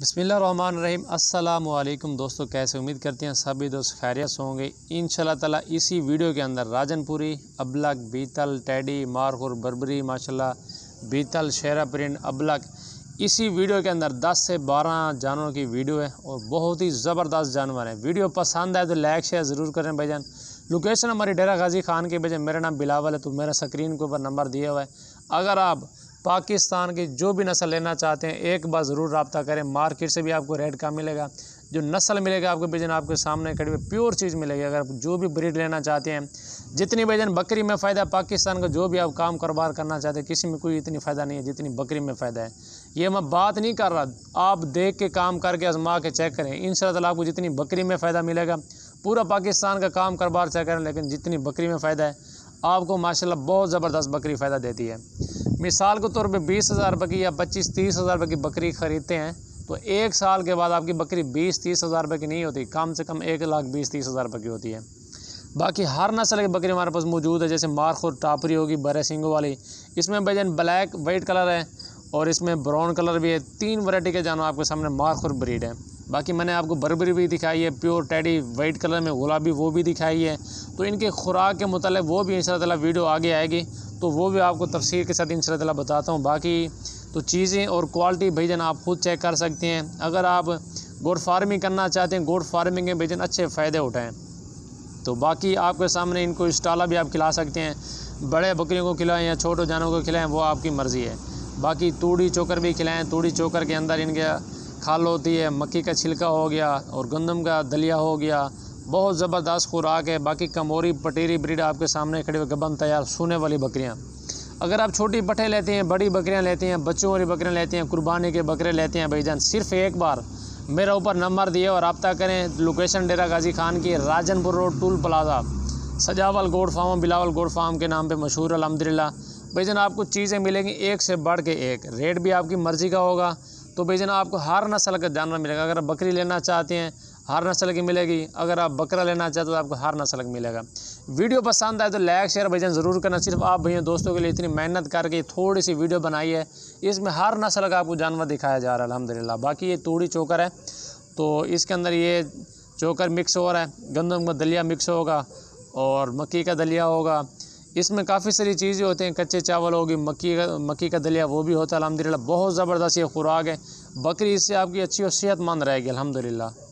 बिस्मिल्लाहिर्रहमानिर्रहीम। अस्सलामुअलैकुम दोस्तों, कैसे उम्मीद करते हैं सभी दोस्त खैरियत से होंगे इंशाल्लाह ताला। इसी वीडियो के अंदर राजनपुरी, अबलग, बीतल, टेडी, मारखुर, बर्बरी, माशाल्लाह बीतल, शेरा प्रिंट, अबलग, इसी वीडियो के अंदर 10 से 12 जानवरों की वीडियो है और बहुत ही ज़बरदस्त जानवर है। वीडियो पसंद आए तो लाइक शेयर ज़रूर करें भाईजान। लोकेशन हमारी डेरा गाजी खान के भाईजान। मेरा नाम बिलावल है, तो मेरा स्क्रीन के ऊपर नंबर दिया हुआ है। अगर आप पाकिस्तान की जो भी नस्ल लेना चाहते हैं एक बार ज़रूर रब्ता करें। मार्केट से भी आपको रेट कम मिलेगा। जो नस्ल मिलेगा आपको भाईजान आपके सामने खड़ी हुई प्योर चीज़ मिलेगी। अगर आप जो भी ब्रीड लेना चाहते हैं, जितनी भाईजान बकरी में फ़ायदा, पाकिस्तान का जो भी आप काम कारोबार करना चाहते हैं, किसी में कोई इतनी फ़ायदा नहीं है जितनी बकरी में फ़ायदा है। ये मैं बात नहीं कर रहा, आप देख के काम करके आजमा के चेक करें। इंशाअल्लाह ताला आपको जितनी बकरी में फ़ायदा मिलेगा, पूरा पाकिस्तान का काम कारोबार चेक करें, लेकिन जितनी बकरी में फ़ायदा है आपको माशाल्लाह बहुत ज़बरदस्त बकरी फ़ायदा देती है। मिसाल के तौर पे 20,000 रुपये की या 25-30 हज़ार रुपये की बकरी ख़रीदते हैं तो एक साल के बाद आपकी बकरी 20-30 हज़ार रुपये की नहीं होती, कम से कम 1,20,30 हज़ार रुपये की होती है। बाकी हर नस्ल की बकरी हमारे पास मौजूद है, जैसे मारखुर टापरी होगी बड़े सिंगों वाली, इसमें भाईजान ब्लैक वाइट कलर है और इसमें ब्राउन कलर भी है। 3 वैरायटी के जानवर आपके सामने मारखुर ब्रीड है। बाकी मैंने आपको बर्बरी भी दिखाई है, प्योर टेडी वाइट कलर में गुलाबी, वो भी दिखाई है। तो इनके खुराक के मुतालिक वो भी इंशाअल्लाह ताला वीडियो आगे आएगी, तो वो भी आपको तफसील के साथ इंशाअल्लाह ताला बताता हूँ। बाकी तो चीज़ें और क्वालिटी भाईजान आप खुद चेक कर सकते हैं। अगर आप गोट फार्मिंग करना चाहते हैं, गोट फार्मिंग के भाईजान अच्छे फ़ायदे उठाएँ। तो बाकी आपके सामने इनको इस्टाला भी आप खिला सकते हैं, बड़े बकरियों को खिलाएँ या छोटे जानवरों को खिलाएँ, वो आपकी मर्ज़ी है। बाकी तूड़ी चोकर भी खिलाएँ। तूड़ी चोकर के अंदर इनके खाल होती है, मक्की का छिलका हो गया और गंदम का दलिया हो गया, बहुत ज़बरदस्त खुराक है। बाकी कमोरी पटेरी ब्रीड आपके सामने खड़े हुए गबन तैयार सोने वाली बकरियां। अगर आप छोटी पट्ठे लेते हैं, बड़ी बकरियां लेते हैं, बच्चों वाली बकरियां लेते हैं, कुर्बानी के बकरे लेते हैं भाईजान, सिर्फ एक बार मेरा ऊपर नंबर दिए और रब्ता करें। लोकेशन डेरा गाजी खान की, Rajanpur road, toll plaza, Sajawal goat farm, Bilawal goat farm के नाम पर मशहूर अल्हम्दुलिल्लाह। भाईजान आपको चीज़ें मिलेंगी एक से बढ़ के एक, रेट भी आपकी मर्ज़ी का होगा। तो भाईजान आपको हर नस्ल का जानवर मिलेगा। अगर आप बकरी लेना चाहते हैं हर नस्ल की मिलेगी, अगर आप बकरा लेना चाहते हो तो आपको हर नस्ल का मिलेगा। वीडियो पसंद आए तो लाइक शेयर भाईजान ज़रूर करना। सिर्फ आप भैया दोस्तों के लिए इतनी मेहनत करके थोड़ी सी वीडियो बनाई है, इसमें हर नस्ल का आपको जानवर दिखाया जा रहा है अल्हम्दुलिल्लाह। बाकी ये तूड़ी चोकर है, तो इसके अंदर ये चोकर मिक्स हो रहा है, गंदम का दलिया मिक्स होगा और मक्की का दलिया होगा। इसमें काफ़ी सारी चीज़ें होती हैं, कच्चे चावल होगी, मक्की का दलिया वो भी होता है अल्हम्दुलिल्लाह। बहुत ज़बरदस्त ये खुराक है, बकरी इससे आपकी अच्छी और सेहतमंद रहेगी अल्हम्दुलिल्लाह।